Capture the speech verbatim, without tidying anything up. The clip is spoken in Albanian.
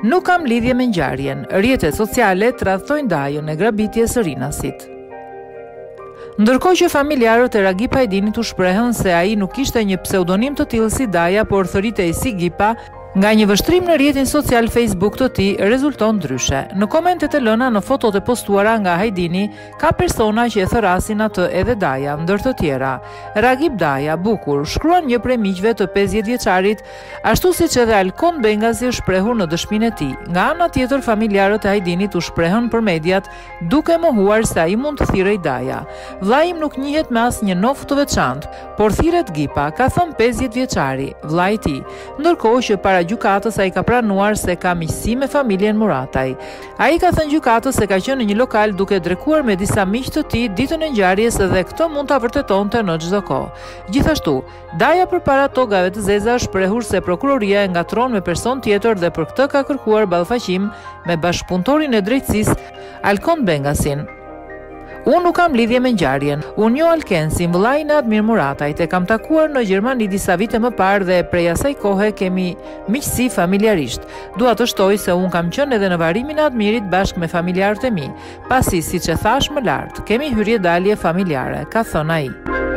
Nuk kam lidhje me ngjarjen. Rrjetet sociale tradhtojnë Dajën e grabitjes së Rinasit. Ndërkohë që familjarët e Ragip Hajdinit u shprehën se ai nuk kishte një pseudonim të tillë si Daja, por thëritej si Gipa, nga një vështrim në rrjetin social Facebook të tij rezulton ndryshe. Në komentet e lëna në fotot e postuara nga Hajdini, ka persona që e thërasin atë edhe Daja, ndër të tjera. Ragip Daja, bukur, shkruan një prej miqve të pesëdhjetë vjeçarit, ashtu siç edhe Alkon Bengazi është shprehur në dëshminë e tij. Nga ana tjetër, familjarët e Hajdinit u shprehën për mediat, duke mohuar se ai mund të thirrej Daja. Vllai im nuk njihet me asnjë noftë të veçantë, por thirret Gipa, ka thënë pesëdhjetë vjeçari, vllai i tij. Ndërkohë që para gjykatës ai ka pranuar se ka miqësi me familjen Murataj. Ai ka thënë gjykatës se ka qenë në një lokal duke drekuar me disa miq të tij ditën e ngjarjes dhe këtë mund ta vërtetonte në çdo kohë. Gjithashtu, Daja përpara togave të zeza është shprehur se prokuroria e ngatron me person tjetër dhe për këtë ka kërkuar ballfaqim me bashkëpunëtorin e drejtësisë Alkon Bengasin. Unë nuk kam lidhje me ngjarjen. Unë njoh Alkensin, vllain e Admir Muratajt, e kam takuar në Gjermani disa vite më parë dhe prej asaj kohe kemi miqësi familjarisht. Dua të shtoj se unë kam qenë edhe në varimin e Admirit bashkë me familjarët e mi. Pasi, siç e thash më lart, kemi hyrje dalje familjare, ka thënë ai.